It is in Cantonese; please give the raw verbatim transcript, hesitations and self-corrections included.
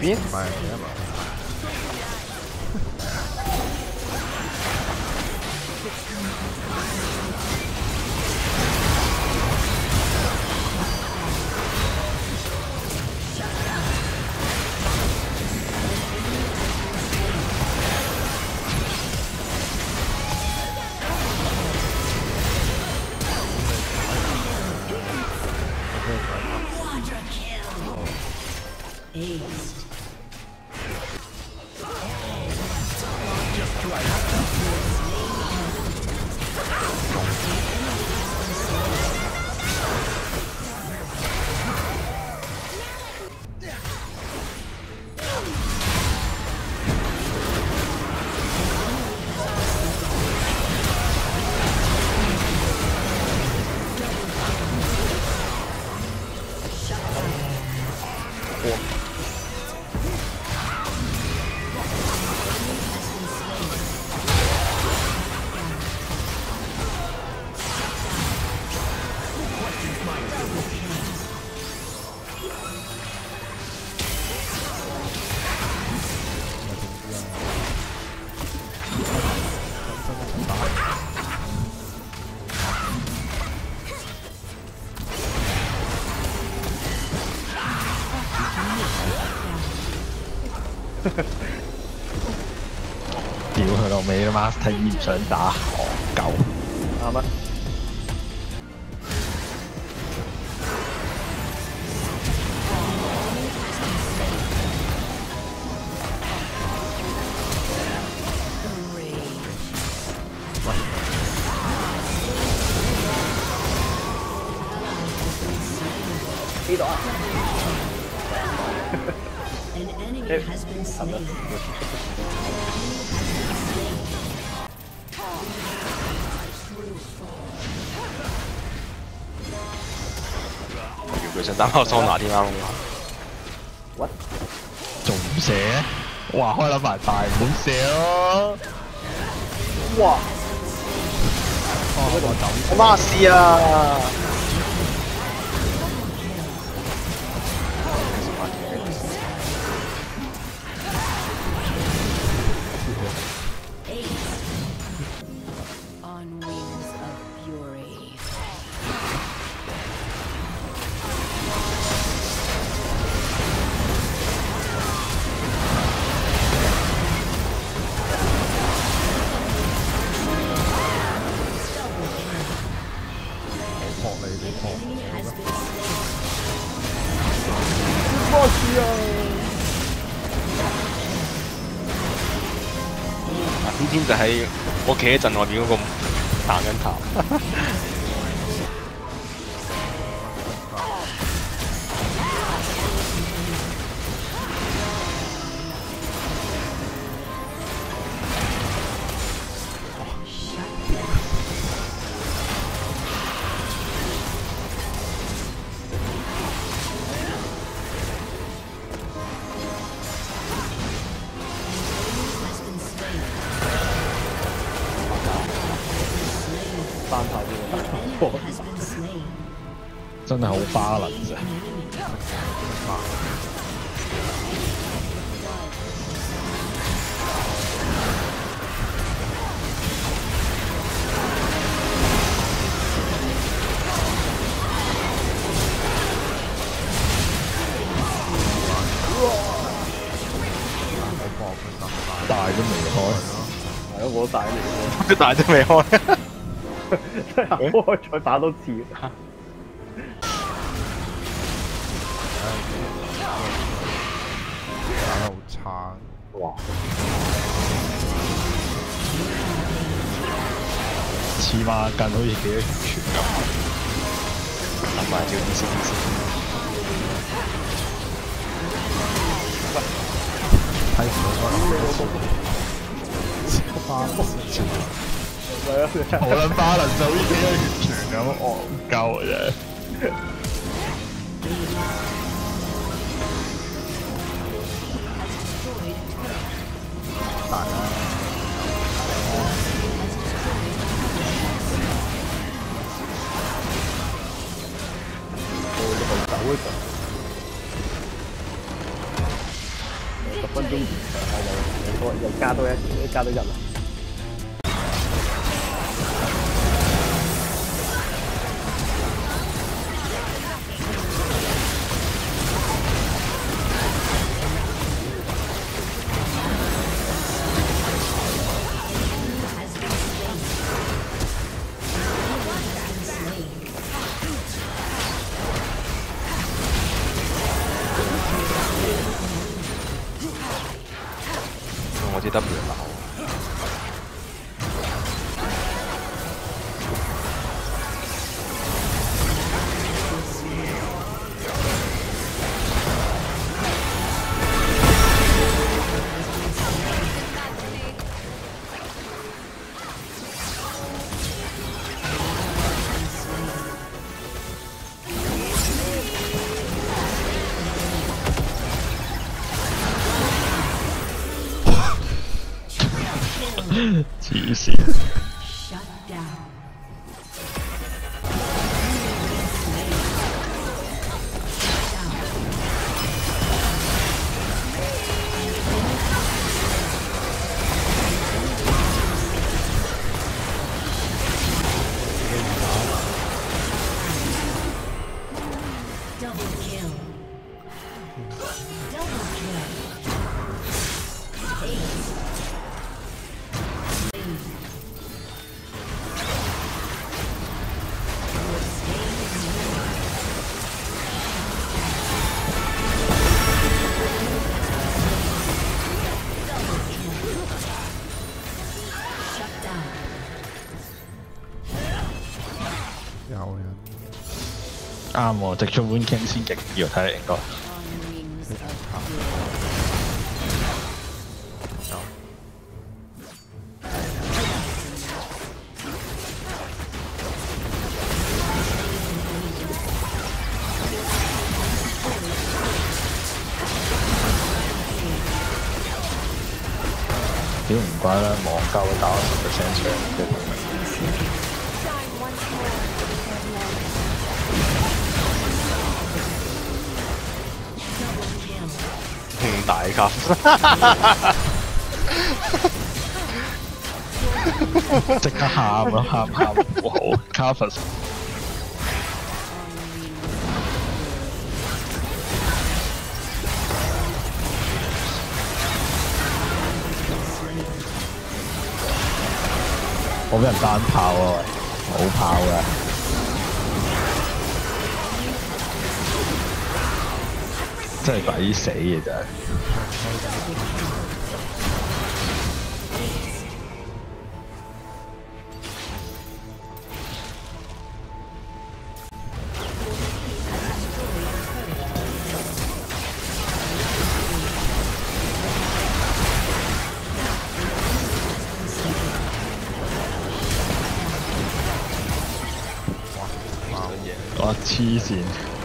邊？ 唔係你啊嘛。屌佢老味啦 ，Master 二唔想打，戇鳩。 啱啊！呢度啊！誒，係咪？ 佢想打翻個桑拿添啱 ，what？ 仲唔射？哇！開撚埋大，唔好射咯！ 哇！我媽事啊！ 我知啊！ 啊！偏偏就喺我企喺陣外邊嗰個彈緊頭。 單頭啲嘅， 真係好巴倫啫！大都未開， 係咯，我都大嚟嘅， 啲大都未開。 真係開再打多次。 打得好差。 哇！ 黐孖筋，好似幾多拳咁。 諗埋條先先。 睇唔到我諗超巴倫。好撚巴倫就好似幾多拳拳咁戇鳩嘅啫。大啦！ 我呢個走呢個。 我又加多一，加多人啦。 我啲 W 啦。 黐線。 有人啱喎，直出 Moon King 先極要睇嚟應該。屌唔怪啦，網交會打十 percent 場嘅。 勁大級， 即刻喊咯，喊喊唔好 ，Carpus。我俾人單炮啊！冇炮㗎。真係抵死嘅真係。哇！黐線。